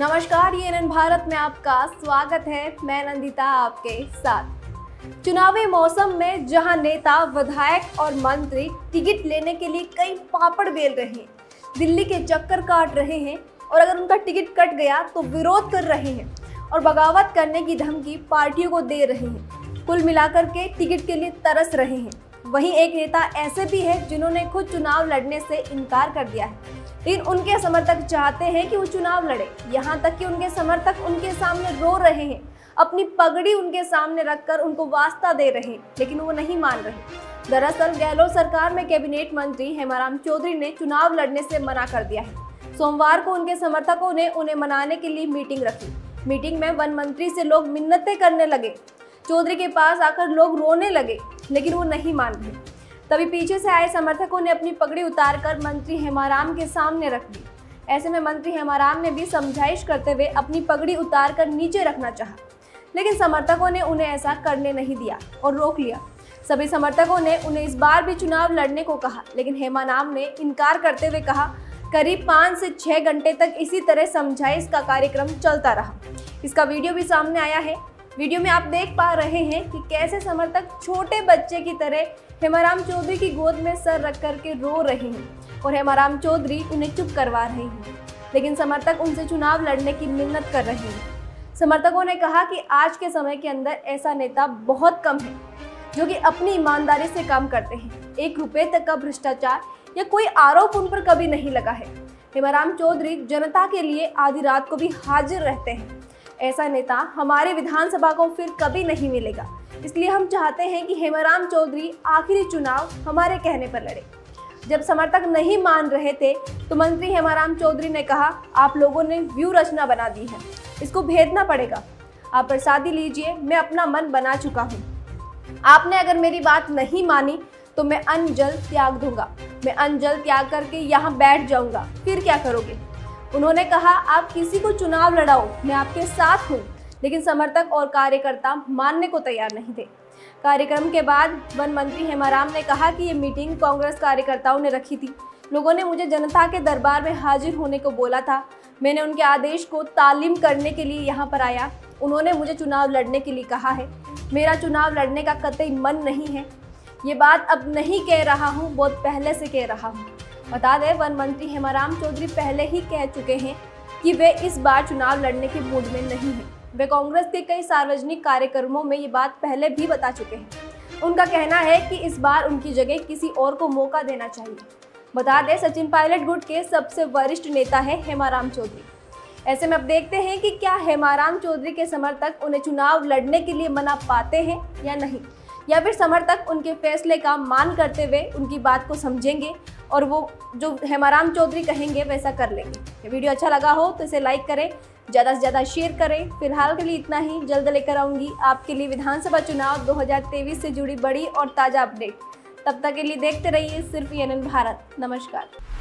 नमस्कार, एएनएन भारत में आपका स्वागत है। मैं नंदिता आपके साथ। चुनावी मौसम में जहां नेता, विधायक और मंत्री टिकट लेने के लिए कई पापड़ बेल रहे हैं, दिल्ली के चक्कर काट रहे हैं और अगर उनका टिकट कट गया तो विरोध कर रहे हैं और बगावत करने की धमकी पार्टियों को दे रहे हैं। कुल मिलाकर के टिकट के लिए तरस रहे हैं। वहीं एक नेता ऐसे भी है जिन्होंने खुद चुनाव लड़ने से इनकार कर दिया है, लेकिन उनके समर्थक चाहते हैं कि वो चुनाव लड़े। यहाँ तक कि उनके समर्थक उनके सामने रो रहे हैं, अपनी पगड़ी उनके सामने रखकर उनको वास्ता दे रहे हैं, लेकिन वो नहीं मान रहे। दरअसल गहलोत सरकार में कैबिनेट मंत्री हेमाराम चौधरी ने चुनाव लड़ने से मना कर दिया है। सोमवार को उनके समर्थकों ने उन्हें मनाने के लिए मीटिंग रखी। मीटिंग में वन मंत्री से लोग मिन्नतें करने लगे, चौधरी के पास आकर लोग रोने लगे, लेकिन वो नहीं मान रहे। तभी पीछे से आए समर्थकों ने अपनी पगड़ी उतारकर मंत्री हेमाराम के सामने रख दी। ऐसे में मंत्री हेमाराम ने भी समझाइश करते हुए अपनी पगड़ी उतारकर नीचे रखना चाहा, लेकिन समर्थकों ने उन्हें ऐसा करने नहीं दिया और रोक लिया। सभी समर्थकों ने उन्हें इस बार भी चुनाव लड़ने को कहा, लेकिन हेमाराम ने इनकार करते हुए कहा। करीब 5 से 6 घंटे तक इसी तरह समझाइश का कार्यक्रम चलता रहा। इसका वीडियो भी सामने आया है। वीडियो में आप देख पा रहे हैं कि कैसे समर्थक छोटे बच्चे की तरह हेमाराम चौधरी की गोद में सर रख करके रो रहे हैं और हेमाराम चौधरी उन्हें चुप करवा रहे हैं, लेकिन समर्थक उनसे चुनाव लड़ने की मिन्नत कर रहे हैं। समर्थकों ने कहा कि आज के समय के अंदर ऐसा नेता बहुत कम है जो कि अपनी ईमानदारी से काम करते हैं। 1 रुपये तक का भ्रष्टाचार या कोई आरोप उन पर कभी नहीं लगा है। हेमाराम चौधरी जनता के लिए आधी रात को भी हाजिर रहते हैं। ऐसा नेता हमारे विधानसभा को फिर कभी नहीं मिलेगा। इसलिए हम चाहते हैं कि हेमाराम चौधरी आखिरी चुनाव हमारे कहने पर लड़े। जब समर्थक नहीं मान रहे थे तो मंत्री हेमाराम चौधरी ने कहा, आप लोगों ने व्यू रचना बना दी है, इसको भेदना पड़ेगा। आप प्रसादी लीजिए, मैं अपना मन बना चुका हूँ। आपने अगर मेरी बात नहीं मानी तो मैं अन्न जल त्याग दूंगा। मैं अन्न जल त्याग करके यहाँ बैठ जाऊंगा, फिर क्या करोगे? उन्होंने कहा, आप किसी को चुनाव लड़ाओ, मैं आपके साथ हूँ। लेकिन समर्थक और कार्यकर्ता मानने को तैयार नहीं थे। कार्यक्रम के बाद वन मंत्री हेमाराम ने कहा कि ये मीटिंग कांग्रेस कार्यकर्ताओं ने रखी थी। लोगों ने मुझे जनता के दरबार में हाजिर होने को बोला था। मैंने उनके आदेश को तालीम करने के लिए यहाँ पर आया। उन्होंने मुझे चुनाव लड़ने के लिए कहा है। मेरा चुनाव लड़ने का कतई मन नहीं है। ये बात अब नहीं कह रहा हूँ, बहुत पहले से कह रहा हूँ। बता दें, वन मंत्री हेमाराम चौधरी पहले ही कह चुके हैं कि वे इस बार चुनाव लड़ने के मूड में नहीं हैं। वे कांग्रेस के कई सार्वजनिक कार्यक्रमों में ये बात पहले भी बता चुके हैं। उनका कहना है कि इस बार उनकी जगह किसी और को मौका देना चाहिए। बता दें, सचिन पायलट गुट के सबसे वरिष्ठ नेता है हेमाराम चौधरी। ऐसे में अब देखते हैं कि क्या हेमाराम चौधरी के समर्थक उन्हें चुनाव लड़ने के लिए मना पाते हैं या नहीं, या फिर समर्थक उनके फैसले का मान करते हुए उनकी बात को समझेंगे और वो जो हेमाराम चौधरी कहेंगे वैसा कर लेंगे। ये वीडियो अच्छा लगा हो तो इसे लाइक करें, ज़्यादा से ज़्यादा शेयर करें। फिलहाल के लिए इतना ही। जल्द लेकर आऊँगी आपके लिए विधानसभा चुनाव 2023 से जुड़ी बड़ी और ताज़ा अपडेट। तब तक के लिए देखते रहिए सिर्फ एएनएन भारत। नमस्कार।